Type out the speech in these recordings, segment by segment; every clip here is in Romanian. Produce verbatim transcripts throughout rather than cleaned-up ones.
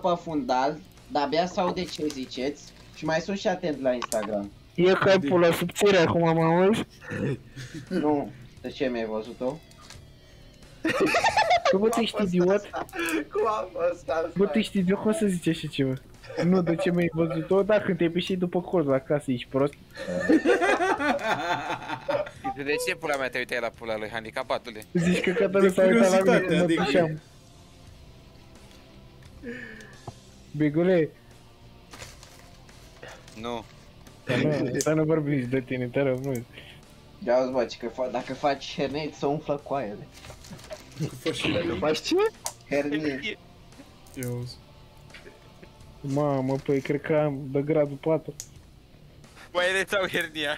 pe fundal, de-abia sau de ce ziceți și mai sunt și atent la Instagram. E că ai pula subțire acum, mă auzi? Nu, de ce mi-ai văzut-o? Că bă, tu ești idiot? Cum a fost asta? Bă, tu ești idiot, cum să zici așa ceva? Nu, de ce mi-ai văzut-o? Da, când te-ai pișit după colț la casă, ești prost. De ce pula mea te uitai la pula lui handicapatule? Zici că Cătălin s-a uitat la mine când mă adică- pișeam. Bigule, Nu. să nu, să nu vorbiți de tine, te rog mult. Ia uzi, bă, că fa dacă faci hernei, să umflă coaiele. Dacă faci ce? Hernii. Eu... Mamă, păi, cred că am de gradul patru. Băiele sau hernia?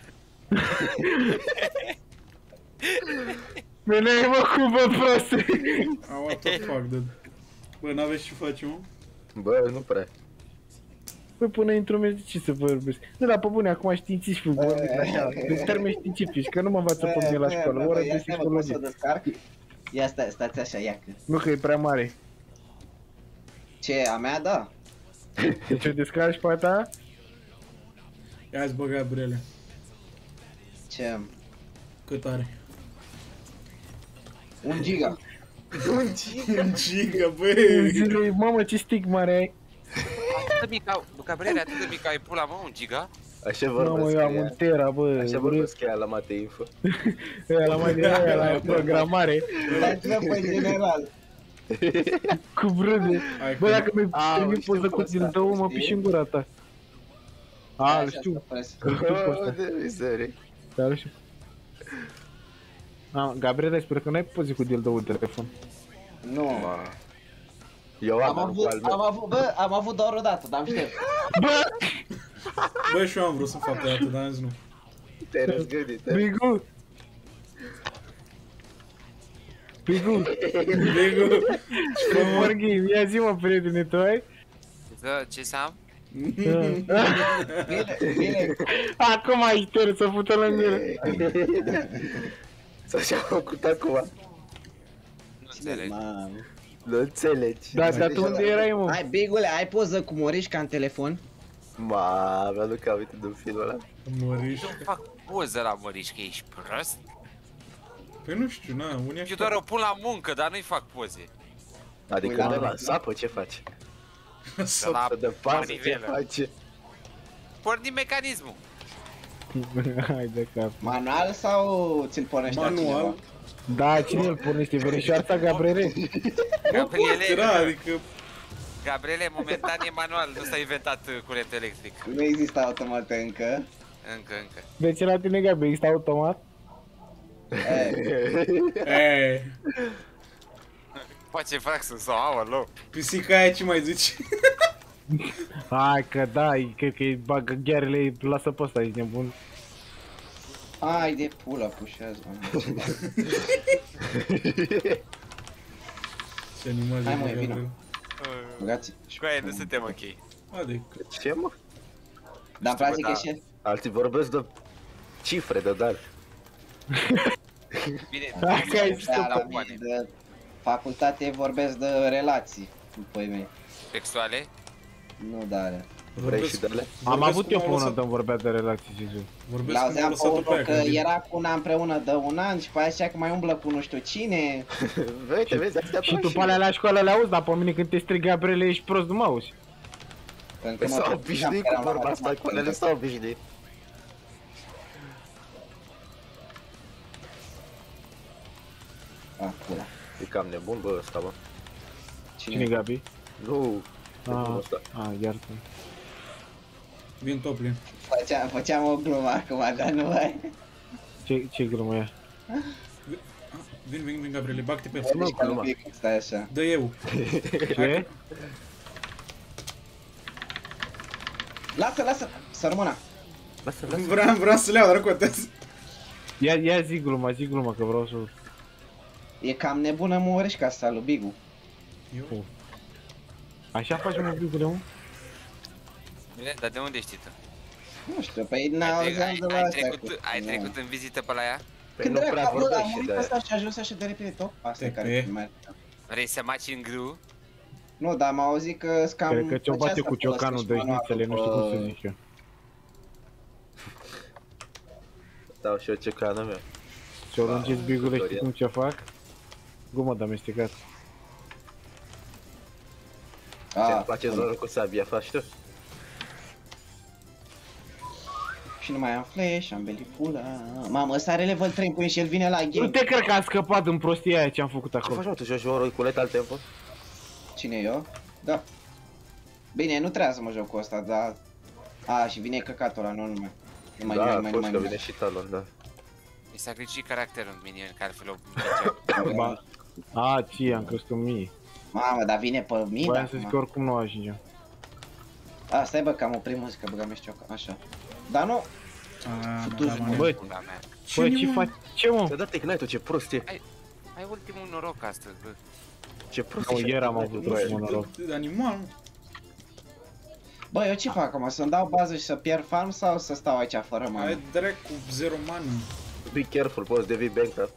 Bine, mă, cum bă, proste! Ah, what the fuck, dude. Bă, n-aveți ce face, mă? Bă, nu prea. Păi până intru de ce să vorbesc? Nu, dar pe bune, acum științific vorbesc așa, de termeni științifici, că nu mă învață pe mine la școală, o oră de psihologie. Ia stai, stați așa, ia că. Nu că e prea mare. Ce, a mea, da? Deci o descarci pe a ta? Ia-ți bă, Gabriele. Ce? Cât are? Un giga. Un giga. Un giga, băi! Zile, mamă, ce stick mare ai. Atât de mic au, bă, Gabriele, atât de mic ai pula, mă, un giga? Așa Mamă, vorbesc eu am ea. un tera, bă. Așa vorbesc ea la Mate Info. Ăia la mai de aia, la programare. Dați-vă pe general. Cu brâde. Hai Bă, că- dacă mi-ai A, primit știu poză pe cu ăsta, dildău, mă știi? piși în gura ta. A, îl știu. Îl știu pe Oh, ăsta. de mizerie. Da, îl știu. A, Gabriela, sper că n-ai poze cu dildău în telefon. Nu. Ma. Eu am, Am am cu avut, al meu. am avut, bă, am avut doar o dată, dar am șters. Bă! Bă, și eu am vrut să fac pe atât, dar am zis nu. Te-ai răzgândit, te? Bigu! Bigu! Lego! Morghi, ia zi-mă, prietene, tu ai? Ză, ce să am? Bine, bine. Acum ai șters să fută lângă el. Să așa am făcut acum. Nu înțeleg. Mamă. Nu înțelegi. Da, dar tu unde erai, mă? Hai, Bigule, ai poză cu Morișca în telefon? Ma, mi-aduc aminte de un film ăla. Moriș. Nu fac poză la Măriș, că ești prost? Păi nu știu, na, unii Eu așa... doar o pun la muncă, dar nu-i fac poze. Adică Pui la de la mână. sapă ce faci? De la De pasă ce manivelă. face? Porni mecanismul. Hai de cap. Manual sau ți-l pornește Manual. altcineva? Da, cine îl pornește? Verișoarța, Gabriele? Gabriele, Era, adică... Gabriele, momentan e manual, nu s-a inventat uh, curent electric. Nu există automat încă. Încă, încă. De ce la tine, Gabi? Există automat? Eee... Face fraxul sau aolo. Pisica aia ce mai zici? Hai că da, cred că îi bagă ghearele, îi lasă pe ăsta, ești nebun. Hai de pula, pușează, mă. Ce animal Hai, e, mă, Gabriel. vină. Băgați. Și cu aia nu suntem ok. Adică... Ce mă? Dar îmi place bă, că da. și... Alții vorbesc de cifre, de dar. Bine, Hai că ai zis Da, la că mine de facultate vorbesc de relații cu păi mei. sexuale. Nu, dar... Vrei și de ale? am avut eu pe unul unul de vorbea de relații, Zizu. Vorbesc cum a L-auzeam pe lăsat-o pe unul aia, că Gabriel. era cu una împreună de un an și pe aia zicea că mai umblă cu nu știu cine. Vezi, vezi, astea Și tu pe alea la școală le auzi, dar pe mine când te strig Gabriele ești prost, nu mă auzi. Pentru Păi că s-au mă obișnuit că cu eram la vorba asta, cu matematică. ele s-au obișnuit. Ah, pula. E cam nebun, bă, ăsta, bă. Cine, Gabi? Nu, nebunul Ah, ăsta. ah, iartă. Vin Toplin. Făceam, făceam o glumă acum, dar nu mai. Ce, ce glumă e? Vin, vin, vin, Gabriele, bag-te pe el. Deci ca un pic, stai așa. Dă eu. Ce? Lasă, lasă, să rămână. Lasă, lasă. Vreau, vreau să le iau, dar nu contează. Ia, ia zi gluma, zi gluma, că vreau să... E cam nebună Morișca asta lui Bigu. Eu? Așa faci, mă, Bigule, mă? Bine, dar de unde știi tu? Nu știu, păi Ai, n-auzeam ai, de la ai, astea. trecut, cu- ai nu. trecut în vizită pe la ea? Păi Când nu era prea ca bă, a vorbești și murit de aia. ăsta și a ajuns așa de repede tot? Asta e Te care pe. filmează. Vrei să maci în grâu? Nu, dar am auzit că scam... Cred că ți-o făcea bate să cu ciocanul folosești dăjnițele, nu știu cum să zic eu. Dau și eu ciocanul meu. Ți-o lungeți bigule, știi Dorian. cum ce fac? Gumă de amestecat. Ah, Ce-mi place zorul cu sabia, faci tu? și nu mai am flash, am belipula. Mamă, ăsta are level trei până și el vine la Nu game. te cred că am scăpat din prostia aia ce am făcut Ce acolo. faci, mă? Tu joci o roiculet al tempo? Cine eu? Da. Bine, nu trebuie să mă joc cu ăsta, dar... A, și vine căcatul ăla, nu numai. Nu mai, Da, nu a mai, nu fost mai, că nu vine mai. și talon, da. Mi s-a glitchit caracterul în minion, că altfel o mergeau. Ba. A, ție, am crescut în mii. Mamă, dar vine pe mii, Voiam da, să zic acum. că oricum nu ajungem. A, stai bă, că am oprit muzica, băgam și cioca, așa. Dar nu, Ah, Futu-ți, mă, da, Bă, mă. Pula mea. bă, ce faci? Ce mă? Ți-a dat Ignite-ul, ce prost e. Ai ultimul noroc astăzi, bă. Ce prost Nu, e. ieri am avut Nu ultimul știu, noroc. de- de animal, mă. bă, eu ce fac acum, să-mi dau bază și să pierd farm sau să stau aici fără Ai mană? drac cu zero mană. Be careful, poți devii bankrupt.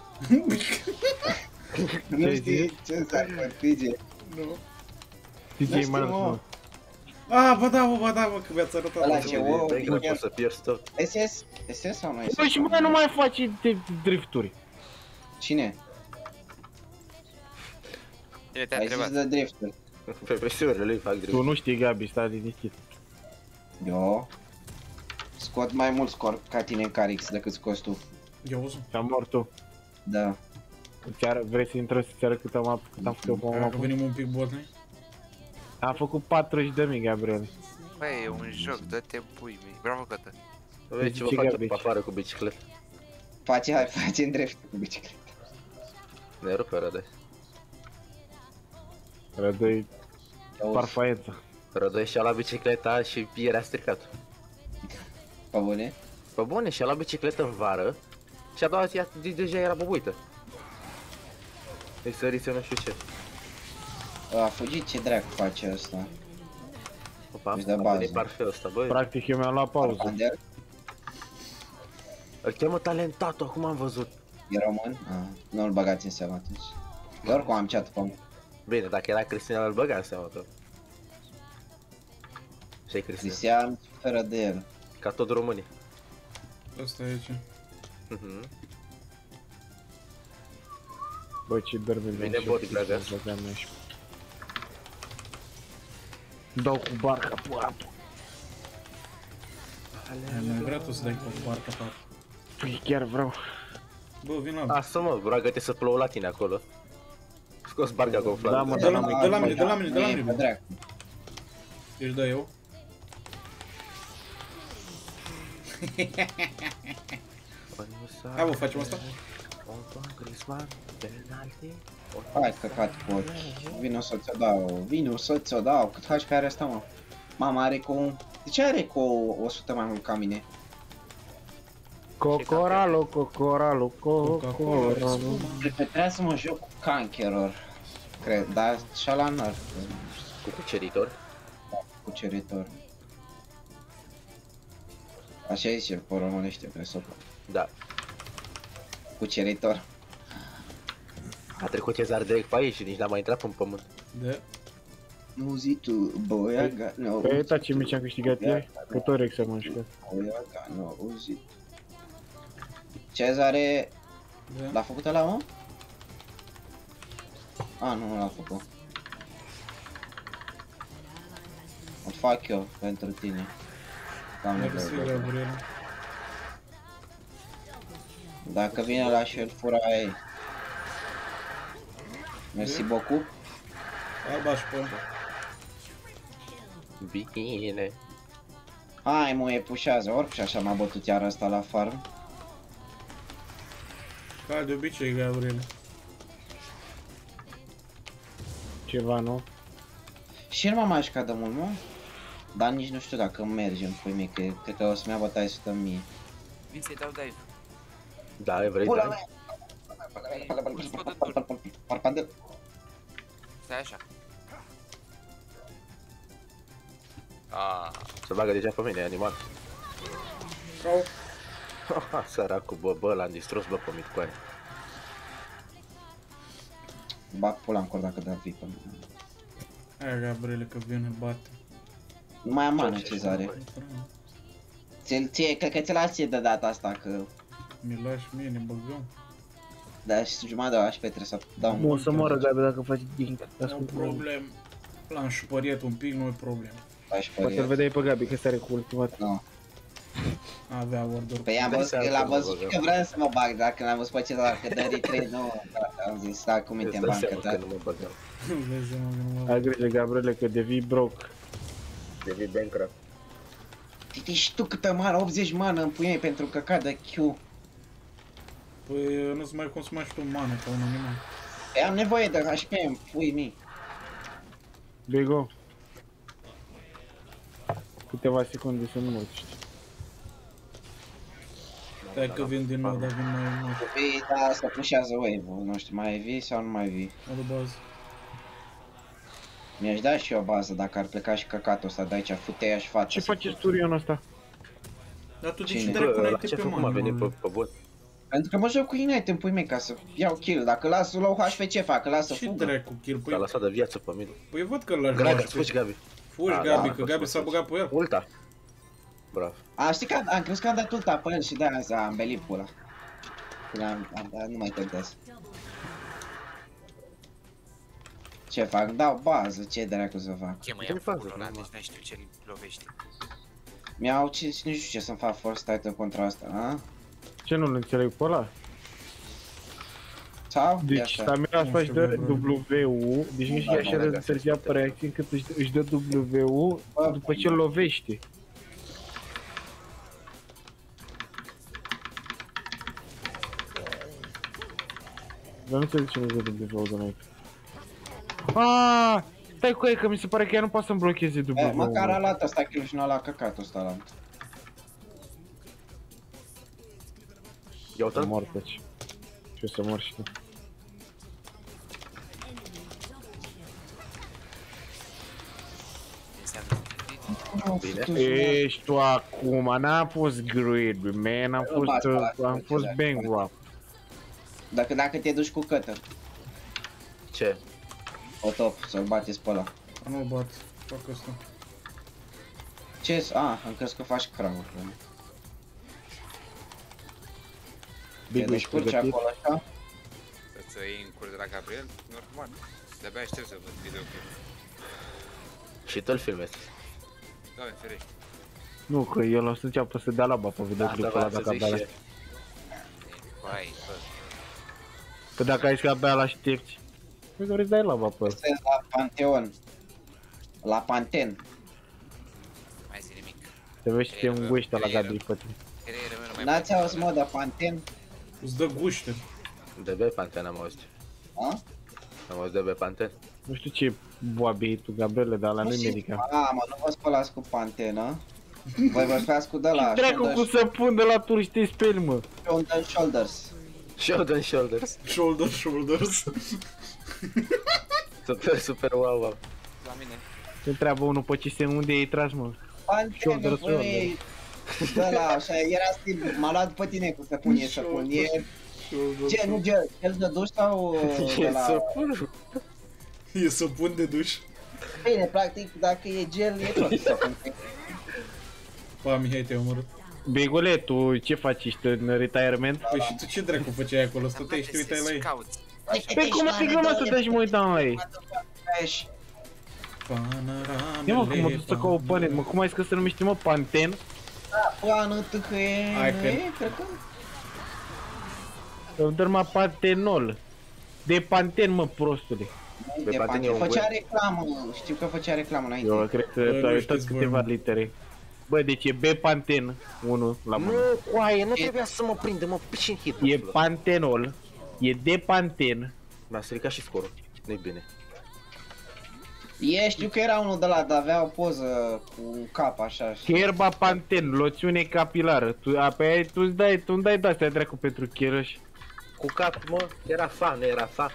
Nu știi ce să fac, P G. Nu. P J știu, mai mă. ales Ah, bă da, bă, bă da, bă, că mi-ați arătat. Ăla asta. ce Devii wow, bankrupt, chiar. poți să pierzi tot. S S? S S sau nu S S? Bă, și mă, nu mai faci de drifturi. Cine? Cine te-a Ai zis întrebat? de drifturi. Pe presiunile lui fac Tu drift. nu știi, Gabi, stai liniștit. Eu scot mai mult scor ca tine în Carix decât scoți tu. Eu sunt. Ți-am mort tu. Da. Îți ară- vrei să intrăm să-ți arăt cât am, cât am făcut pe Dacă mapă? venim un pic botne. Am făcut patruzeci de mii, Gabriel. Băi, e un joc, dă-te pui mei. Bravo, Cătă. Vezi ce vă Ce face garbage. pe afară cu bicicletă. Face, hai, face în drift cu bicicleta. Ne rupe, Rădăi. Rădăi Auzi, parfaiență. Rădăi și-a luat bicicleta și era stricat. pe bune? Pe bune, și-a luat bicicletă în vară și a doua zi a- de- deja era bubuită. Îi sărise nu știu ce. A fugit, ce dracu face ăsta? Opa, Deci de a bază. venit parfeul ăsta, băi. Practic eu mi-am luat pauză. Under? Îl cheamă Talentatul, acum am văzut. E român? Ah, nu-l băgați în seama atunci. Eu oricum am chat pe mine. Bine, dacă era Cristina, îl băga în seama tot. Și-ai Cristina, Cristian fără de el. ca tot românii. Asta e ce. Mhm. Bă, ce dărme Vine bot, Gragas. Dau cu barca pe apă. Nu vrea tu să dai cu barca ta. Păi chiar vreau. Bă, vin la... Asta mă, roagă-te să plouă la tine acolo. Scos barca gonflată. Da, mă, De la mine, de la mine, de la mine, de la E, mine, pe bă. dracu. Ești da eu? Hai bă, facem asta? Hai căcat cu ochi. Vino să ți-o dau. Vino să ți-o dau. Cât H P are asta, mă? Mama are cu... De ce are cu o sută mai mult ca mine? Cocoralo, cocoralo, cocoralo. Cred că trebuie să mă joc cu Conqueror. Cred, dar și la nerf. Cu cuceritor. Cuceritor. Așa zice el pe românește, presupun. Da. Cuceritor. A trecut Cezar direct pe aici și nici n-a mai intrat în pământ. De? Nu zi tu, boiaga, nu. Păi uita ce mici am câștigat ieri, că tot Rex am mușcat. Boiaga, nu, uzi. Cezare... Da. L-a făcut ăla, mă? A, nu, nu l-a făcut. O fac eu pentru tine. Doamne, Mersi, bă, bă. Gabriel. Dacă vine la și el fura ei. Mersi beaucoup. Alba și pe ăla. Bine. Hai mă, e pușează, orice așa m-a bătut iar ăsta la farm. Ca de obicei, Gabriel. Ceva, nu? Și el m-a mai jucat de mult, mă? Dar nici nu știu dacă mergem, pui mie, că cred că o să-mi ia bătaie sută mii. Vin să-i dau dive. Da, e vrei, Pula da? mea! Scotător. Parpadel. Stai așa. Ah, Se bagă deja pe mine, e animal. Au. Săracul, bă, bă, l-am distrus, bă, pe mitcoane. Bag pula în cor dacă dă vii pe mine. Aia Gabriele că vine, bate. Nu mai am mană, Cezare. Ți-l ție, cred că ți-l las ție de data asta, că... Mi lași mie, ne băgăm. Da, și jumătate de H P trebuie să dau un... O să moară Gabi dacă faci dink. Nu problem. L-am șupăriet un pic, nu e problem. Poate-l vedeai pe Gabi că sare cu ultimat. Nu. Avea order. Păi am văzut că l-am văzut că vreau să mă bag, dacă l-am văzut pe Cezar, că dă retreat, nu, am zis, da, cum e în bancă, da. Nu mă băgam. Vezi, mă, că nu mă Ai grijă, Gabriele, că devii broke. Devii bankrupt. Titi, și tu câtă mană, optzeci mană îmi puneai pentru căcat de Q. Păi nu-ți mai consuma și tu mană ca un animal. Păi am nevoie de H P, îmi pui mii. Bigo. Câteva secunde să nu mă știi. Stai că vin din nou, dar vin mai mult. Vii, da, asta pușează wave-ul, nu știu, mai vii sau nu mai vii? Mă de bază. Mi-aș da și eu o bază dacă ar pleca și căcatul ăsta de aici, fute-i și față. Ce face Sturion ăsta? Dar tu de Cine? ce Bă, dracu la n-ai ce pe făcut m-a venit mană? pe, pe bot? Pentru că mă joc cu Ignite în pui mei ca să iau kill, dacă las low H P ce fac, că lasă Ce fugă. dracu kill? S-a Păi, lăsat de viață pe mine. păi văd că l-aș Gabi, lua. fugi Gabi. Fugi Da, Gabi, da, că da, Gabi da, s-a da, băgat pe el. Ulta. Bravo. A, știi că am crezut că am dat ulta pe el și de-aia am, am belit pula. Când am, am dat, nu mai contează. Ce fac? Dau bază, ce dracu să fac? Ce mă Ce ia faci, pula ăla, normal? deci nu știu ce-l lovește. Mi-au ce, nu știu ce să-mi fac first title contra asta, a? Ce nu-l înțeleg pe ăla? Sau? Ia Deci așa. stamina asta își dă știu, bă. W-ul, deci nu știu Da, așa da, de da, întârziat pe reacție încât își, își dă W-ul Bă, după ce îl lovește. Dar nu înțeleg ce nu dă W-ul de înainte. Aaaa! Stai cu ei că mi se pare că ea nu poate să-mi blocheze E, W-ul. măcar a luat ăsta kill și nu a luat căcatul ăsta la. Ia Să uita. mor pe aici. Și o să mor și tu. Înseamnă Bine. Ești tu acum, n-am fost greedy, man, am Nu fost, bați pe uh, ăla, am fost ce bankrupt. Dacă, dacă te duci cu cutter, Ce? o top, să-l bateți pe ăla. Nu-l bat. Fac asta. Ce? Ah, am crezut că faci crown. Te Big duci ești curci pregătit? acolo așa? să iei în curs de la Gabriel? Normal. De-abia aștept să văd videoclipul. Și tu îl filmezi. Doamne ferește. Nu, că el o să înceapă să dea la ba pe videoclipul ăla Asta dacă vreau să abia zic la... și Vai, bă. Că dacă ai zis că abia la aștepți. Păi că vrei să dai la ba pe ăla. Sunteți la Panteon. La Panten. Mai zi nimic. Te vezi și te înguiește la Era. Gabi pe tine. Creierul meu nu mai N-ați auzit mă de Panten? Îți dă guște. De B Panten am auzit. A? Am auzit de B Panten. Nu știu ce boabe e tu, Gabriele, dar la nu-i medica. A, mă, nu vă spălați cu Pantenă. Voi vă spălați cu de la Dracu cu Shoulders, să pun de la tur și te speli, mă. shoulder, shoulders. Shoulder and shoulders. Shoulder, shoulders. Super, super wow, wow. la mine. Se întreabă unul pe ce se unde e tras, mă. Panten, Shoulders, băi. De la, așa, era stil, m-a luat pe tine cu să pun, e să pun, e... Ce, nu gel, gel de duș sau de E la... super. E să pun de duș. Bine, practic, dacă e gel, e tot să pun. Pa, Mihai, te-ai omorât. Bigule, tu ce faci? Ești în retirement? Păi și tu ce dracu făceai acolo? Stăteai și te uitai la ei. Cauți. Păi cum adică mă să te și mă uitam la ei? Ia mă, cum mă duc să caut panet, mă, cum ai zis că se numește, mă, Panten? Plană, tâhâie, Hai nu că- e? Cred că... Îmi dă numai Pantenol. De Panten, mă, prostule. Nu e Pe de Panten e Panten. un Făcea bun. reclamă, știu că făcea reclamă înainte. Eu cred că Bă, tu nu ai uitat știți voi, câteva mă. litere. Bă, deci e B Panten, unu la mână. Nu, coaie, nu trebuia să mă prinde, mă, pici în hit. E Pantenol, e de Panten. Mi-a stricat și scorul. Nu-i bine. E, știu că era unul de la, dar avea o poză cu un cap așa și... Herba Panten, loțiune capilară. Tu, apoi tu îți dai, tu îmi dai de-astea dracu pentru chierăș. Cu cap, mă, era fa, nu era fa.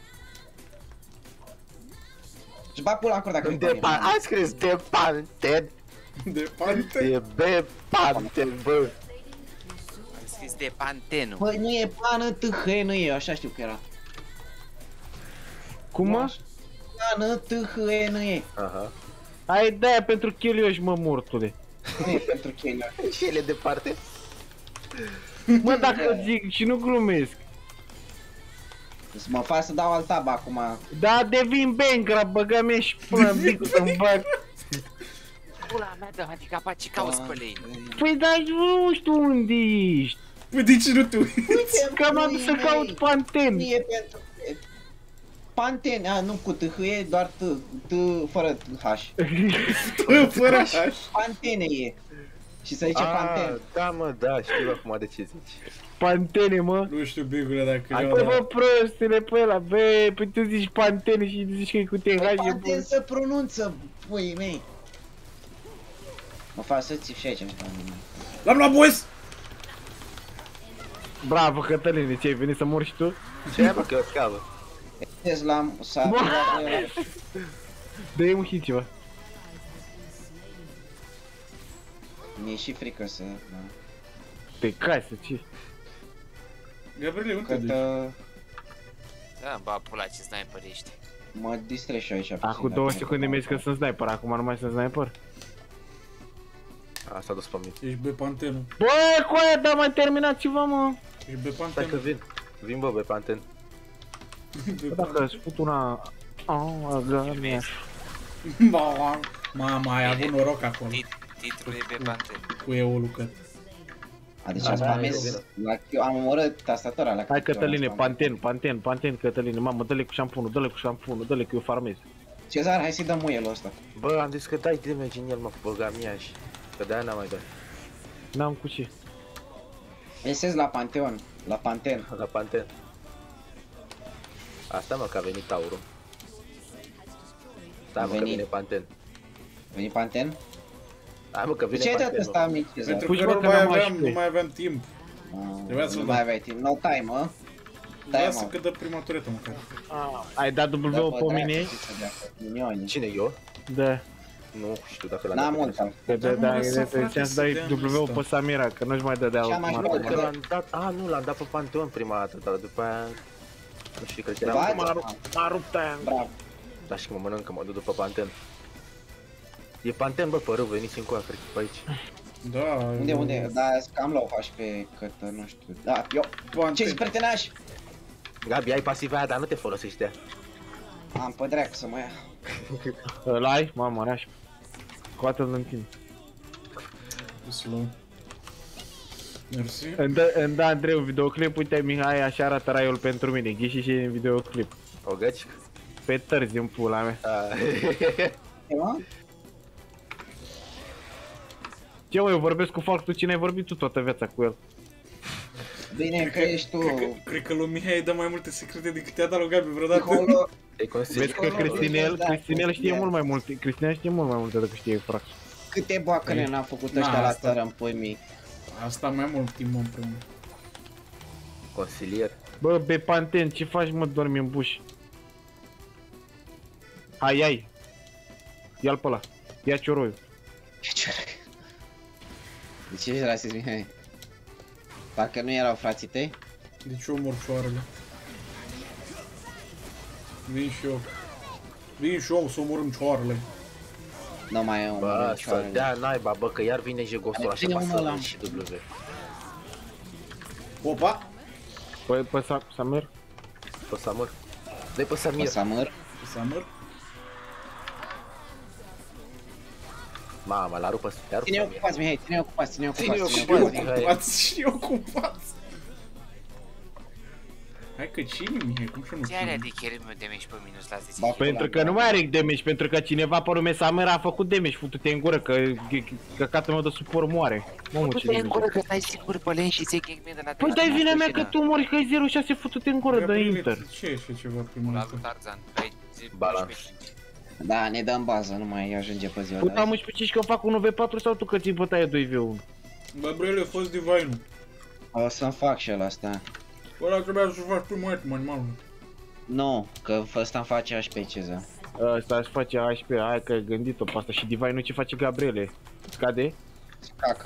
Și bag pula acolo dacă De pan, ai scris de Panten. De pante. E B Panten, bă. Am scris de Pantenu. Păi nu e pană, tâhâie, nu e, așa știu că era. Cum mă? N, T, H, E, N, E. Aha. Hai de-aia pentru chelioși, mă, mortule. Nu e pentru Kenya. Și el e departe? Mă, dacă zic și nu glumesc. Să mă fac să dau alt tab acum. Da, devin bankrupt, băga mea și până în bicul să-mi bag. Pula mea de handicapat, ce cauți pe lei? Păi da, nu știu unde ești. Păi de ce nu tu? Că m-am dus să caut Panten. Nu e pentru... Panten, a, nu cu T, H, E, doar T, T fără H. Fără H. Pantene e. Și se zice Panten. Da, mă, da, știu acum de ce zici. Pantene, mă. Nu știu, bigule, dacă eu... Păi bă, prostule, pe ăla, bă, păi tu zici Pantene și zici că e cu T H, e Panten bun. se pronunță, puii mei. Mă fac să țip și aici. L-am luat, boys! Bravo, Cătăline, ce ai venit să mori și tu? Ce ai, bă, că o scavă? Tesla s-a... Dă-i un hit ceva. Mi-e și frică să... Da. Pe casă, ce? Gabriele, unde te Cât... duci? uh, Da, ba, pula, ce sniper ești. Mă distrez și eu aici. Acum două secunde mi-ai zis că sunt sniper, acum nu mai sunt sniper. A, s-a dus pe mine. Ești bepantenul. Bă, coaia, dar mai terminat ceva, mă. Ești Stai că bepantenul. vin. Vin, bă, pe Panten. Bă, dacă îți fut una... Oh, aga mea. Mama, mama, ai avut noroc acolo. Tit- Titlul e pe Panten. Cu eul Căt. A, deci Da, am da, spamez... eu La... Eu am omorât tastatura la... Hai, Cătăline, Panten, Panten, Panten, Cătăline, mamă, dă-le cu șampunul, dă-le cu șampunul, dă-le cu eu farmez. Cezar, hai să-i dăm muielul ăsta. Bă, am zis că dai damage în el, mă, băga mea și... Că de-aia n-am mai dat. N-am cu ce. Esez la Panteon, la Panten. La Panten. Asta, mă, că a venit Taurul. Da, A mă, că venit. vine Panten. Veni Panten? Da, mă, că De vine ce ai dat Panten, ăsta mic, Cezar? Pentru Puși, că bă, nu că mai n-am aveam, H P. nu mai aveam timp. Trebuia să-l Nu dau. mai aveai timp, no time, mă. Stai, Lasă mă. că dă prima turetă, măcar. Ai dat Da, W bă, pe dracu, mine? ce să dea, că minioni. Cine, eu? Da. Nu știu dacă l-am N-am dat. mult, am. Că da, Dar mă, da, lăsa, e frate, înseamnă să să dai dea W ăsta. pe Samira, că nu-și mai dădea Cea mai Nu, automat. bună. că l-am dat, a, nu, l-am dat pe Panteon prima dată, dar după aia... Nu știu, cred că Ba, eram... da. M-a rupt, m-a rupt aia. Bravo. Dar și că mă mănâncă, mă duc după Panten. E Panten, bă, părâu, veniți încoa, cred că pe aici. Da. Unde, eu- unde? Da, cam low H P, cât, nu știu. Da, eu. Panten. Ce-ți prietenași? Gabi, ai pasiva aia, dar nu te folosești de ea. Am pe dracu să mă ia. Îl ai? Mamă, raș. Scoate-l în tine. Slow. Mersi. Îmi dă, îmi dă Andrei un videoclip, uite Mihai, așa arată raiul pentru mine, ghiși și în videoclip. O găci? Pe tărzi în pula mea. A, Ce, mă? Ce mă, eu vorbesc cu fac, tu cine ai vorbit tu toată viața cu el? Bine că ești tu. Cred că, cred că lui Mihai îi dă mai multe secrete decât i-a dat lui Gabi vreodată. Acolo, te consider. Vezi că Cristinel, Da, Cristinel știe da. mult mai multe, Cristinel știe mult mai multe decât știe frac. câte boacăne n-am făcut Na, ăștia la asta. țară în pui mii. Asta mai mult timp împreună. Consilier. Bă, be Panten, ce faci mă, dormi în buș? Hai, ai. Ia-l pe ăla. Ia cioroiul. De ce ești rasist, Mihai? Parcă nu erau frații tăi? Deci eu omor cioarele. Vin și eu. Vin și eu să omorâm cioarele. Nu mai e un Bă, să dea naiba, bă, că iar vine Jegostul așa Vine unul pasă ăla. și W. Opa! Păi, pe Sa- Samir? Pe Samir. Dă-i pe Samir. Samăr. Summer? Mama, l-a rupt pe Samir. Ține ocupați, Mihai, ține ocupați, ține Ține ocupați, ține ocupați. ocupați. Mihai. Ocupați și ocupați! Hai că cine, Mihai? Cum și nu Ce are știu? adică meu de mici pe minus la zece? Ba, Pentru că nu mai are damage, pentru că cineva pe nume Samir a făcut damage, futu-te în gură, că căcatul meu de suport moare. Mamă, ce Du-te în damage. gură că stai singur pe lane și ți-ai gang de la Păi dai vina mea că tu mori, că ai zero șase, futu-te în gură de Gabriele, Inter. ce e așa ceva prima La dată? lui Tarzan. Ai zi- Balans. unsprezece. Da, ne dăm bază, nu mai ajunge pe ziua Păi de am azi. unsprezece că fac unu v patru sau tu că ți bătaie doi v unu? Gabriele, a fost Divine-ul. O să-mi fac și ăla asta. Ăla trebuia să faci primul item, animalul. Nu, că ăsta îmi face H P, Cezar. Ăsta își face H P, hai că ai gândit-o pe asta și Divine nu ce face Gabriele. Scade? Cacă.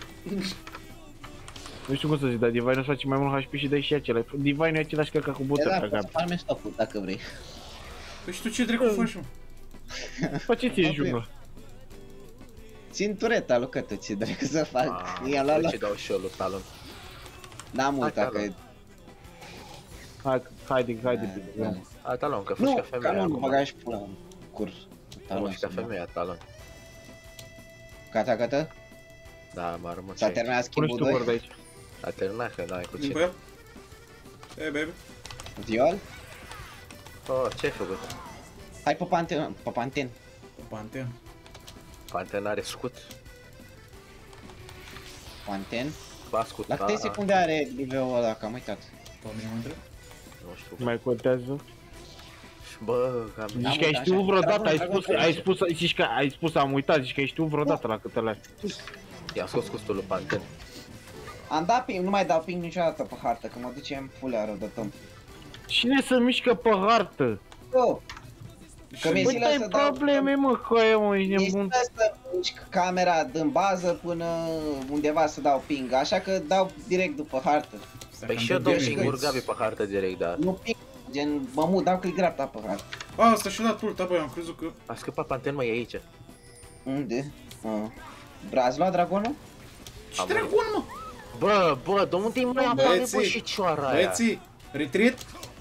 Nu știu cum să zic, dar Divine îți face mai mult H P și dai și acela. Divine e același căca cu E bută, da, ca poți să Gabi. farmezi topul, dacă vrei. Păi și tu ce dracu faci, mă? Faceți în junglă. Țin tureta lui Cătă, ce dracu să fac. Ah, Ia la la. ce dau și eu lui Talon. N-am mult, Hai, dacă... Hai, haide, haide. Da. Hai, Talon, că faci Nu, ca ca femeia nu, acum. băgai și pula în curs. Faci ca femeia, Talon. Gata, gata? Da, m-a rămas S-a aici. terminat Pune și schimbul tu doi? word aici. A terminat, că n-ai cu Vin pe cine. el? Ei, baby. Viol? Oh, ce-ai făcut? Hai pe Panteon, pe Panten. Panteon. Panten are scut. Panten? Ba scut, La câte a, secunde are D V-ul ăla, că am uitat. Pe mine mă întreb? Nu știu. Mai contează? Bă, cam... Zici Am că ai uitat, știut așa. vreodată, Dragon, ai Dragon, spus, ai spus, zici că ai spus, am uitat, zici că ai știut vreodată la câtele astea. I-a scos scutul lui Panten. Am dat ping, nu mai dau ping niciodată pe hartă, că mă ducem fulea rău de tăm. Cine se mișcă pe hartă? Oh! Că mi-e Băi, zilă ai să dau... probleme, mă, că e, mă, ești Mi-e nebun. zilă să mișc camera din bază până undeva să dau ping, așa că dau direct după hartă. Păi și eu dau singur Gabi pe hartă direct, da. Nu ping, gen mă mut, dau click dreapta pe hartă. A, asta și-a dat ulta, băi, am crezut că... A scăpat Panten, mă, e aici. Unde? Ah. Bra, ați luat dragonul? Ce Am dragon, mă? Bă, bă, de unde-i mai apare, bă, Băieții, și cioara aia? Băieții, retreat?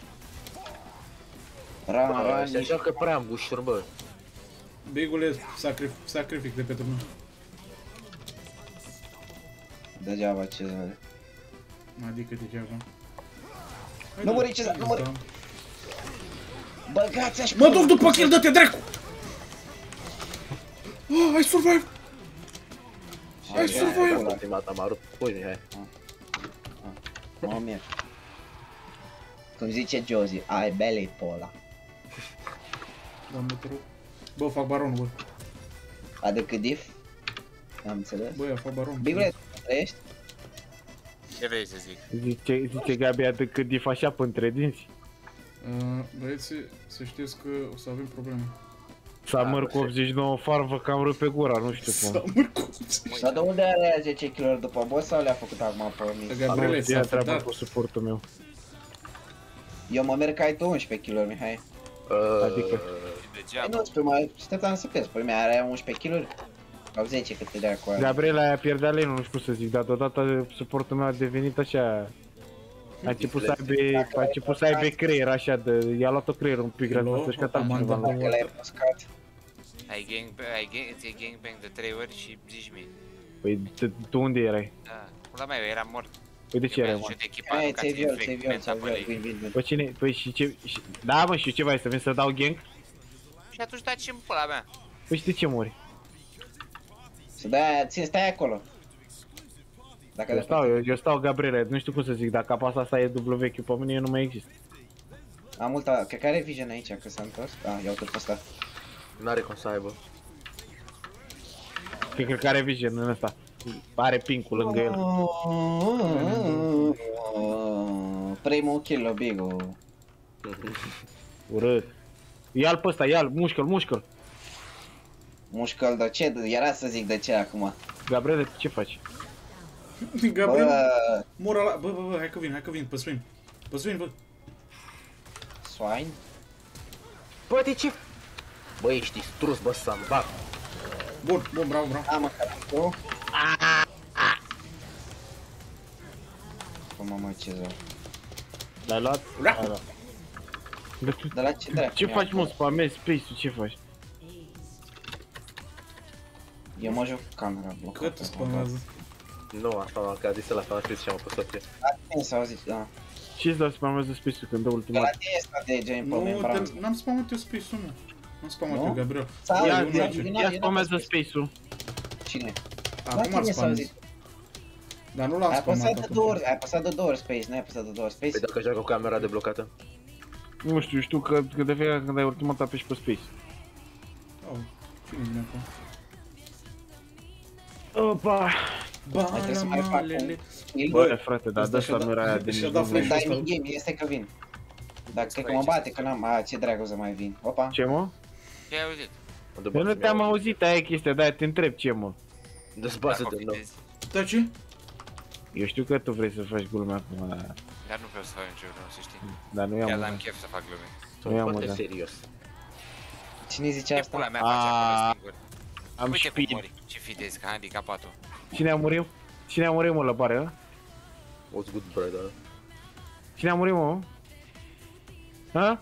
Ran, Bă, ran, se joacă prea ambușuri, bă. Bigule, sacrific, sacrific de pe turnul. degeaba ce zare. Adică degeaba. Nu muri, Cezar, nu muri. Băgați așa. Mă duc după kill, dă-te dracu! Oh, I survive! I survive! Ultimata m-a rupt cu Mihai. Mă merg. Cum zice Josie, ai belly pe ăla. Doamne, te rog. Bă, fac baronul, bă. Adă cât diff? Am înțeles. Bă, ia fac baronul. Bigule, trăiești? Ce vrei să zic? Zice, zice Gabi atât cât dif așa pe între dinți. Uh, băieții, să știți că o să avem probleme. S-a măr cu optzeci și nouă farvă că am rupt pe gura, nu știu S-a cum. mărcut. Sau de unde are zece kilograme după boss sau le-a făcut acum pe mine? Gabriele, Ia s-a treaba fătat. cu suportul meu. Eu mă merg că ai tu unsprezece kilograme, Mihai. Adică? Păi Degeaba. nu știu, mai stăteam să pierzi, pe mine are unsprezece kilograme. Sau zece cât te dea cu aia. Gabriela aia pierdea lane, nu știu cum să zic, dar deodată suportul meu a devenit așa... A început să aibă, a început să aibă creier așa de... I-a luat-o creierul un pic, Hello, rău, să-și căta am ceva. mandat. Dacă l-ai puscat. Ai gang, ai gang, ți gangbang de trei ori și zici mie. Păi tu- tu unde erai? Da, pula mea, eu eram mort. Păi de ce erai, mă? Eu echipa, Hai, nu ca ți-ai ție viol, ți-ai viol, frecventa ți-ai viol, colegii. vin, vin, vin. Păi cine? Păi și ce... și- Da, mă, și ce vrei să vin să dau gank? Și atunci dați în pula mea. Păi și de ce mori? Să dai, ține, stai acolo. Dacă Eu de stau, eu, eu stau Gabriela, nu știu cum să zic, dacă apasa asta e dublu vechiul pe mine, eu nu mai există. am multa, cred că are vision aici, că s-a întors. Ah, iau tot pe ăsta. N-are cum să aibă. Că cred că are vision în ăsta. Are pink-ul lângă el. Primul kill, Bigu. Urât. Ia-l pe ăsta, ia-l, mușcă-l, mușcă-l. Mușcă-l de ce? Era să zic de ce acum. Gabriela, tu ce faci? Gabriel, Bă, mora la... Bă, bă, bă, hai că vin, hai că vin, pe swing. Pe swing, bă. swine? Bă, de ce? Bă, ești distrus, bă, să-mi bag. Bun, bun, bravo, bravo. Am mâncat tu. Cum mă mă, ce zău. L-ai luat? Da. Ai luat. Dar tu- De la ce dracu? Ce mi-a faci, mă, pus? spamezi space-ul, ce faci? Eu mă joc cu camera blocată. Cât îți spamează? Nu, asta m-am că a zis ăla, asta m-a scris și am apăsat pe. La tine s-a auzit, da. Ce-ți dau spamează space-ul când dă Că ultima? la tine s-a de gen pe Nu, membran. te- n-am spamat eu space-ul, nu. N-am spamat Nu? eu, Gabriel. Sau, Ia, eu ia, nu- eu- ia eu- spamează space-ul. Cine? La Acum ar tine s-a spamez. auzit. Dar nu l-am Ai spamat apăsat de două acum. ori, ai apăsat de două ori space, n-ai apăsat de două ori space. Păi dacă joacă cu camera deblocată. Nu știu, știu că, că de fiecare când ai ultima dată apeși pe space. Au, cine vine acum? Opa! trebuie să mai fac Baramalele. Bă, frate, dar Asta de și-a asta nu era aia dat- de și-a nici dat nu flash. vrei. Dai mid game, este că vin. Dacă cred că mă bate, că n-am, a, ce dracu să mai vin. Opa. Ce, mă? Ce ai auzit? Eu nu te-am auzit, aia e chestia, de-aia te întreb ce, mă. Dezbasă Dacă de nou. vitezi. Da, ce? Eu știu că tu vrei să faci glumea acum, dar, Dar nu vreau să fac nicio glumă, să știi. dar nu i-am Chiar mânat. am chef să fac glume. Nu i-am Sunt foarte mânat. serios. Cine zice Ce asta? pula mea face acolo singur? Am Uite cum speed. mori și fidezi ca handicapatul. Cine a murit? Cine a murit, mă, la pare, ăla? What's good, brother? Cine a murit, mă? Ha?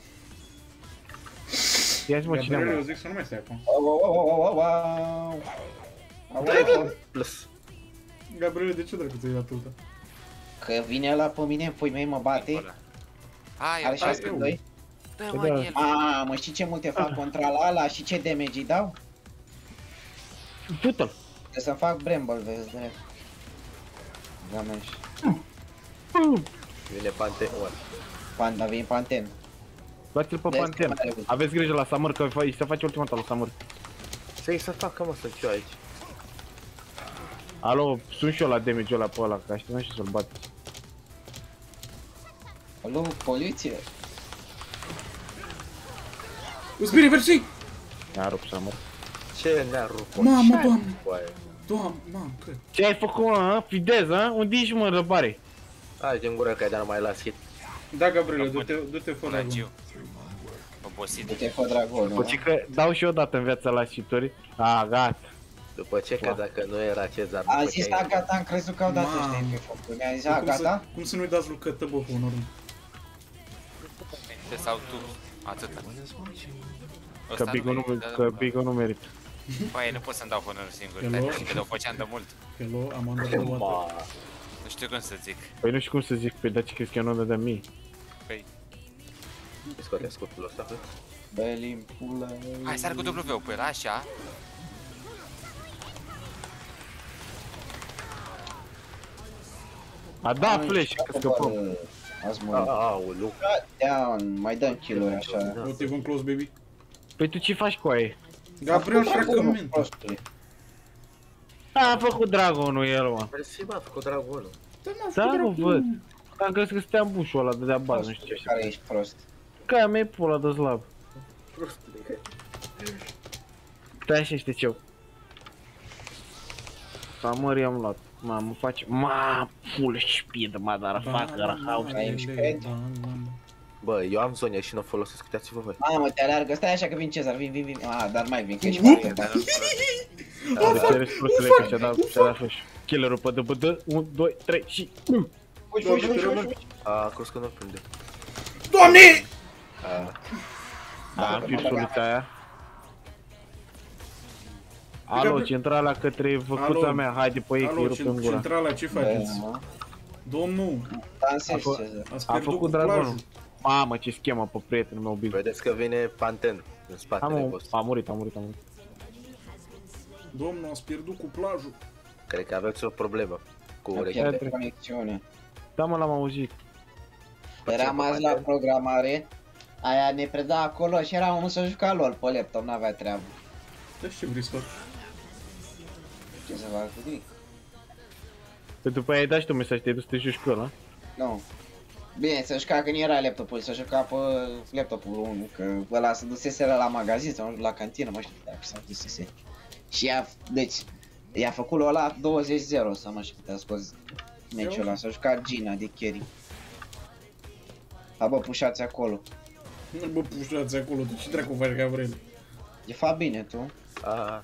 Ia-ți, mă, cine a Gabriel, eu murit? zic să nu mai stai acum. Au, au, au, au, au, au. Au, au, au. Plus. Gabriel, de ce dracu ți-ai dat atâta? Că vine ăla pe mine, pui mei mă bate. Ai, Are ai, șase eu. doi. dă Da. mă în el. Mamă, știi ce multe fac contra la ala și ce damage îi dau? Du-te-l! Trebuie să-mi fac Bramble, vezi, drept. Gameș. Vine Panteon. Panda, vin Panten. Luați-l pe Vezi că Panten. mai rău. Aveți grijă la Samur, că îi se face ultimata lui Samur. Ce-i să facă, mă, sunt eu aici? Alo, sunt și eu la damage-ul ăla pe ăla, că așteptam și să-l bat. Alo, poliție. Îți bine, versi! Mi-a rupt Samur. Ce ne-a rupt? Mamă, doamne! Boaie. Doamne, mamă, cred. Ce ai făcut, mă? Fidez, ha? Unde ești, mă, răbare? Hai din gură că ai dat mai la hit. Da, Gabriel, du-te, du-te fără Pulagiu. Obosit. Du-te pe dragonul. Poți că dau și eu odată în viața la situri. A, gata. După ce, că dacă nu era Cezar, A după zis, ce da, ai... gata, am crezut că au dat Mamă. ăștia pe făcut. Mi-a zis, a, Cum să, gata? cum să nu-i dați lui Cătăbă pe un urmă? Te sau tu. Atâta. Că Ăsta Bigo nu, merită, că da. Bigo nu merită. Păi, nu pot să-mi dau honor singur. Hello? Stai puțin că le-o făceam de mult. Hello, am andat de Ma. toată. Nu știu cum să zic. Păi nu știu cum să zic, pe dar ce crezi că eu nu dădeam mie? Păi, Îi scoate scopul ăsta, bă? Belim, pula. hai, sar cu W-ul pe el, așa. A, da, flash, că scăpăm. Azi mă. Aoleu. Down, mai dăm kill-uri așa. Motiv în close, baby. Păi tu ce faci cu aia? Gabriel, fragment. Prostule. A făcut dragonul el, mă. Mersi, bă, a făcut dragonul. Da, nu văd. Am crezut că stătea în bușul ăla, dădea bani, nu știu ce Care așa. ești prost? Că mi-e pula de slab. Prostule. Stai așa, știi ce-o. Samăr i-am luat. Mamă, face... Ma, full speed, mă, dar fac răhau. Bă, eu am zone și nu o folosesc, uitați-vă voi. Mamă, te alergă, stai așa că vin Cezar, vin, vin, vin. Ah, dar mai vin, că ești Up! foarte Dar nu-l folosim. De ce eres prostule că și-a dat, și-a dat flash. Killerul pe D B D, unu, doi, trei și... bum! Fugi, fugi, fugi, fugi, fugi. A, cruz că nu-l prinde. Doamne! A, Da, am firsulița aia. Alo, centrala către văcuța Alo. mea, haide pe ei, că-i Alo, rupem cent- gura. centrala, ce faceți? Bă, mă. Domnul, Dansezi, A fă- Cezar. ați A pierdut făcut cuplajul. dragonul. Mamă, ce schemă pe prietenul meu, Big. vedeți că vine Panten în Am, spatele o- vostru. a murit, a murit, a murit. Domnul, ați pierdut cuplajul. Cred că aveți o problemă cu Am urechea. pierdut conexiune. Da, mă, l-am auzit. Eram azi la programare, aia ne preda acolo și era omul să juca LOL pe laptop, n-avea treabă. Deci ce vrei să fac? Ce să fac cu nimic? Pe după aia ai dat și tu mesaj, te-ai dus să te joci cu ăla. Nu. Bine, să juca că nu era laptopul, să juca pe laptopul unul, că ăla se duseseră la magazin sau la cantină, mă știu dacă s-a dusese. Și i-a, deci, i-a făcut lui ăla douăzeci zero, să mă știu, te-a scos meciul ăla, s-a jucat Gina de carry. Ha, bă, pușați acolo. Nu, bă, pușați acolo, tu ce dracu faci, Gabriel? E fa bine, tu? A,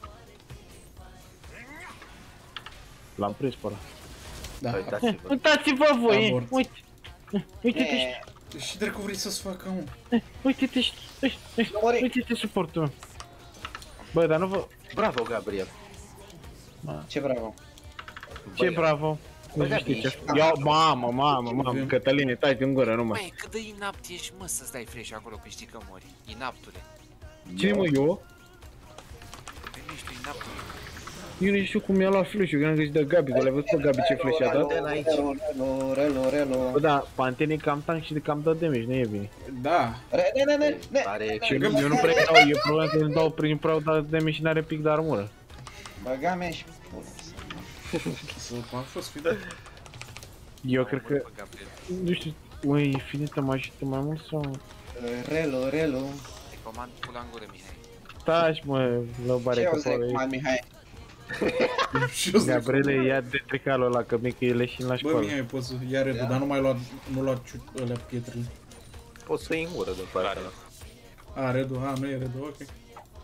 L-am prins pe ăla. Da. uitați-vă. Uitați-vă voi, Abort. uite. Uite-te, E, Și dracu vrei să-ți facă, mă? uite-te, uite-te suportul meu. Bă, dar nu vă... Bravo, Gabriel. ce bravo. Ce Băi, bravo. Nu Băi, știi ce... ești- Ia, mamă, mamă, mamă, Cătăline, tai din gură, nu mă. Băi, cât de inapt ești, mă, să stai fresh acolo, că știi că mori. Inaptule. Cine mă, eu? Păi nu ești inaptule. Eu nu știu cum mi-a luat flash-ul, că n-am găsit de Gabi, că l-ai văzut pe Gabi ce flash a dat? Panten aici. Relo, relo, relo, relo. Bă, da, Panten e cam tank și de cam dă damage, nu e bine. Da. Re, ne, ne, ne, ne. Are Și eu, eu nu prea dau, eu probabil că îmi dau prin prea dau damage și n-are pic de armură. Băga mea și pula. Să am fost fidat. Eu cred că, Bă, Gabriel, nu știu, ui, infinită mă ajută mai mult sau... Relo, relo. te comand pula în gură, Mihai. Taci, mă, lăbare Ce că o să acolo zic, e. mai Mihai? Și eu zic, Gabriele, ia de tricalul ăla, că mică e leșin la bă, școală. Mihai, poți să ia redul, dar nu mai lua, nu lua ciu- alea pietrele. Poți să iei în gură din partea Clare. asta. A, redul, a, nu e redul, ok.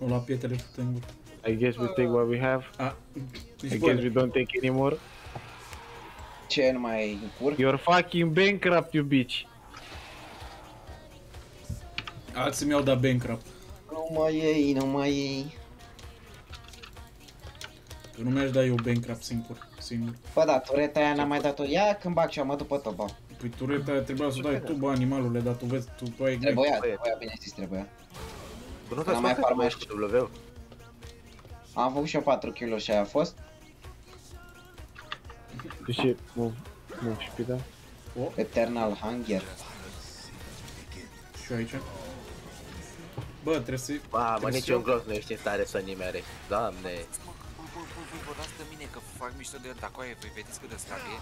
O la pietele fătă în gură. I guess we take what we have. A, I deci guess we bă, don't take anymore. Ce, nu mai în cur? You're fucking bankrupt, you bitch. alții mi-au dat bankrupt. Nu mai iei, nu mai iei. Că nu mi-aș da eu bankrupt singur. singur. Bă, da, tureta aia n-am mai dat-o. Ia când bag și mă după toba. Păi tureta aia trebuia să o dai tu, bă, animalule, dar tu vezi, tu, tu ai... Trebuia, trebuia, bine zis, trebuia. Tu nu N-am mai farmat. W. Am făcut și eu patru kill-uri și aia a fost. De ce? Move, move și pe da. Eternal Hunger. Și eu aici. Bă, trebuie să... Ba, mă, trebuie să niciun iau- glos nu ești în stare să nimerești. Doamne. Bă, bă, bă, bă, bă, lasă mine că fac mișto de el, dar coaie, voi vedeți cât de slab e?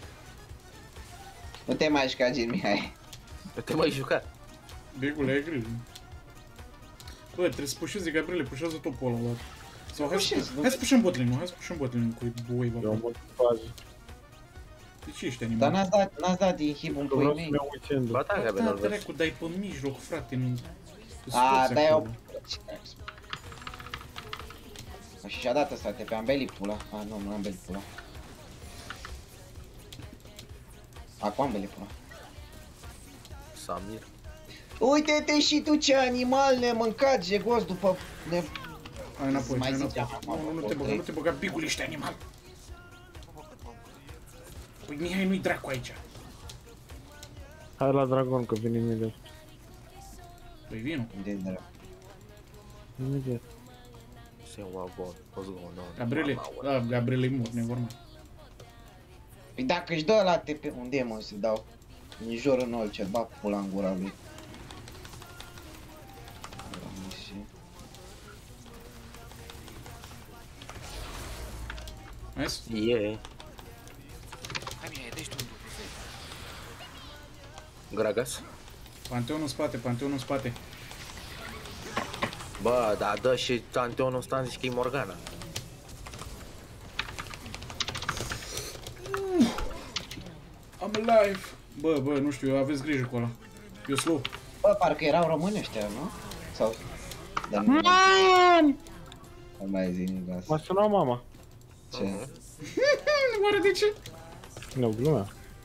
Nu te mai juca, Gin Mihai. Nu te mai juca. Bigule, e grijă. Bă, trebuie să pușeze, Gabriele, pușează topul ăla odată. Sau hai, Pușez, să, nu? hai să pușăm botlane-ul, hai să pușăm botlane-ul cu wave Eu am acolo. mult fază. De ce ești Dar animal? n-ați dat, n-ați dat din hib în Vreau pui să-mi mei. iau weekend-ul. Ba da, Da, Gabriel, da, vezi. dracu, dai pe mijloc, frate, nu... A, Te dai o... acolo. Și și-a dat ăsta, te pe ambeli pula. A, nu, nu ambeli pula. Acum ambeli pula. Samir. Uite-te și tu ce animal nemâncat, jegos, după... Ne... Hai înapoi, Mai hai ziceam înapoi. acum, Nu, nu te băga, nu te băga, bigul, ești animal. Păi Mihai nu-i dracu aici. Hai la dragon că vine imediat. Păi vino. De dracu. Imediat. Say what God, what's going on? Gabriele, Mama, da, Gabriele e mort, nevormai. Păi dacă își dă la T P, unde e mă să dau? În jur în orice, bag pula în gura lui. Nice. Yeah. Hai mie, deci tu un dublu, fei. Gragas. Panteonul în spate, panteonul în spate. Bă, da, dă și Panteonul ăsta îmi zici că e Morgana. I'm alive. Bă, bă, nu știu, aveți grijă cu ăla. Eu slow. Bă, parcă erau români ăștia, nu? Sau... Dar nu... Nu mai zi nimic asta. M-a sunat mama. Ce? Oare de ce? Nu, glumea.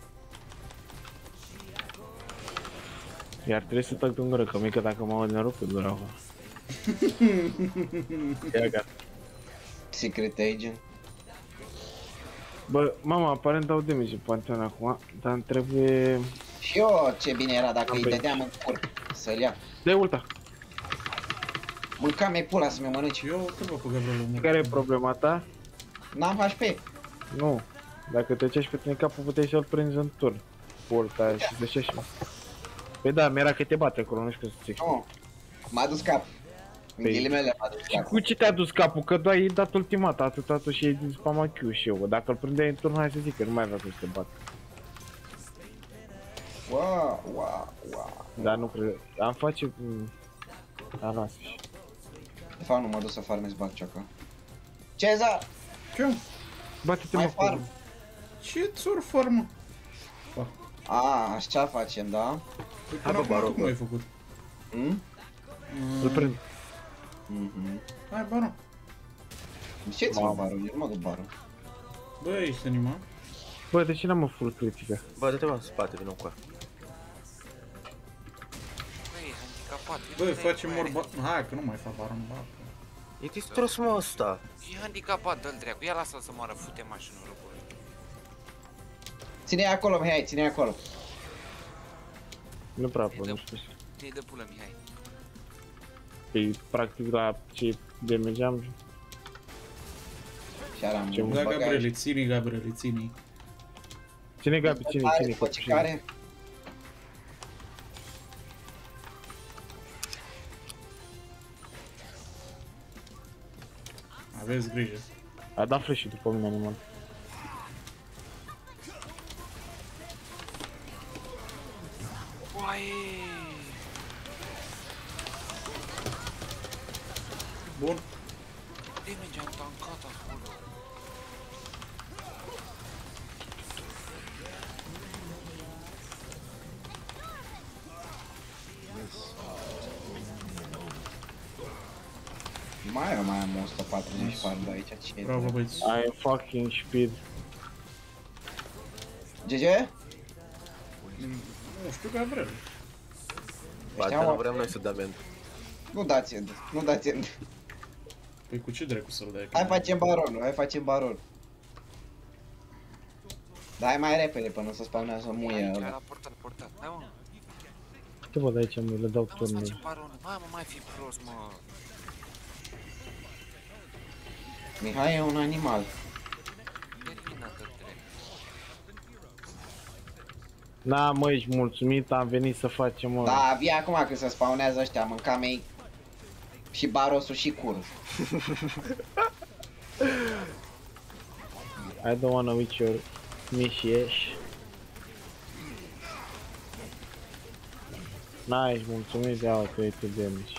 Iar trebuie să tac în gură, că mică dacă mă aud ne rupe gura acum. Ia gata. Secret Agent. Bă, mama, aparent dau damage în Pantheon acum, dar îmi trebuie... Și eu ce bine era dacă Am îi venit. dădeam în cur să-l ia. Dă ulta. Mâncam-i pula să mi-o mănânci. Eu te bă pe Gabriel mă. Care e problema ta? N-am H P. Nu. Dacă te ceași pe tine capul, puteai să-l prinzi în turn. Porta și de și Păi da, mi-era că te bate acolo, nu știu cum să zic. Nu. M-a dus cap. În Păi- ghilimele m-a dus Și cap. cu ce te-a dus capul? Că doar i-ai dat ultimata, atât, atât și ai din spama Q și eu. Dacă îl prindeai în turn, hai să zic că nu mai avea cum să te bată. Wow, wow, wow. Dar nu cred. Am face... mm, Da, lasă și. De fapt nu mă duc să farmez bacciaca. Cezar! Ce? Bate-te Mai mă farm. cu... Ce țor formă? A, așa facem, da? Păi Hai, până bă, acum Baron, cum bă. ai făcut? Hmm? Îl prind. Mhm. Hai, Baron. Ce ți mă Mamă. baron? Eu nu mă duc baron. Bă, ești animal? Bă, de ce n-am o full critică? Bă, dă-te mă în spate, vină cu ea. Băi, e handicapat. Bă, e facem mai mor ba... Hai, că nu mai fac Baron, ba. E distrus, mă, ăsta. E handicapat, dă-l dracu. Ia lasă-l să moară, fute mașinul răbului. Ține-i acolo, Mihai, ține-i acolo. Nu prea pot, nu știu. Ți-i de pulă, Mihai. Păi, practic, la ce damage am... Și aram Ce un Da, bagaj. Gabriele, ține, Gabriele, ține. Ține Gabi, ține, Are ține, după ce ține. care? Aveți grijă. A dat flash-ul după mine, animal. Uai! Bun. Damage am tancat acolo. Mai eu mai am o sută patruzeci și patru de aici, ce e? Bravo, băieți. I fucking speed. G G? Nu știu, Gabriel. Poate Ăștia, nu mă. vrem noi să dăm end. Nu dați end, nu dați end. Păi cu ce dracu să-l dai? Hai facem baronul, hai facem baron. Dar hai mai repede până să spawnează muie Aici, ăla. la portal, portal. Hai mă, Ce văd aici, mă, le dau hai mă să turnul. facem baronul. Mamă, mai fi prost, mă. Mihai e un animal. Eliminată drept. Na, mă, ești mulțumit, am venit să facem, mă. Da, vii acum când se spawnează ăștia, mânca mei. Și barosul și curul. I don't wanna with your mișieș. Na, ești mulțumit, ia uite, uite de mici.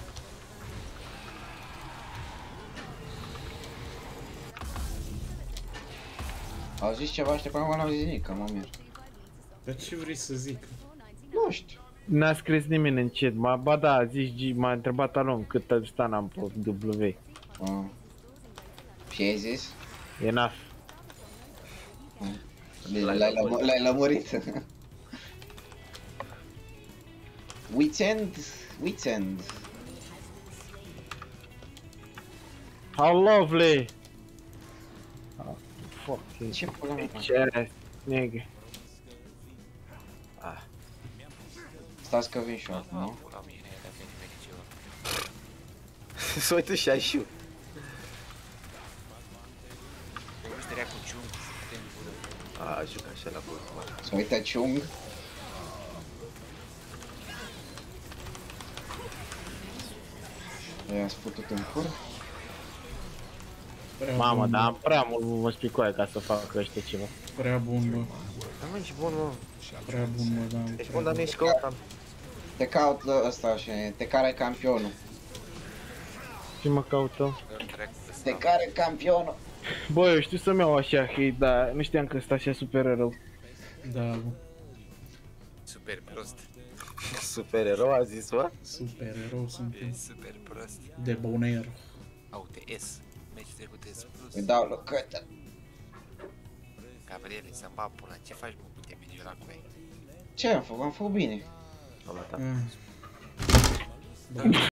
Au zis ceva ăștia, până acum n-au zis nimic, că mă mir. Dar ce vrei să zic? Nu știu. N-a scris nimeni în chat, ma, ba da, zici, G, m-a întrebat Alon cât stan am pe W. Uh. Și ai zis? Enough. L-ai lămu- l-ai lămurit. Weekend, weekend. How lovely! Oh, fucking Ce pula mea fac? ce nigga. Ah, Stați că vin și eu acum, nu? La mine, de-a venit mericiu. să uită și așa. Misteria cu ciung, de în gură. A, juca așa la bun. Să uită Chung. I-ați putut în cur? Prea Mamă, bun, dar bă. am prea mult mă spicoaie ca să fac ăștia ceva. Prea bun, bă. Dar nu ești bun, mă. Prea bun, mă, da. Ești prea bun, dar nu ești căutam. Te caut ăsta și te care campionul. Ce mă caută? Te care campionul. Bă, eu știu să-mi iau așa hate, dar nu știam că ăsta așa super rău. Da, bă. Super prost. Super erou a zis, bă? Super erou E suntem. super prost. De boner. Uite, S. Meci trecut S plus. Îi dau locătă. Gabriele, să-mi bag pula. Ce faci, mă, uite video la cu ei? Ce am făcut? Am făcut bine. Am dat. Ah. Da.